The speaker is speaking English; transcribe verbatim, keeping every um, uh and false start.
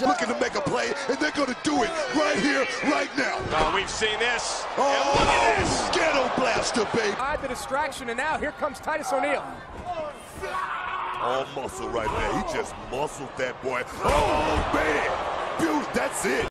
looking to make a play, and they're going to do it right here, right now. Oh, we've seen this. Oh, and look at this. Ghetto blaster, baby. I had the distraction, and now here comes Titus O'Neil. All muscle right there. He just muscled that boy. Oh, man. Beauty, that's it.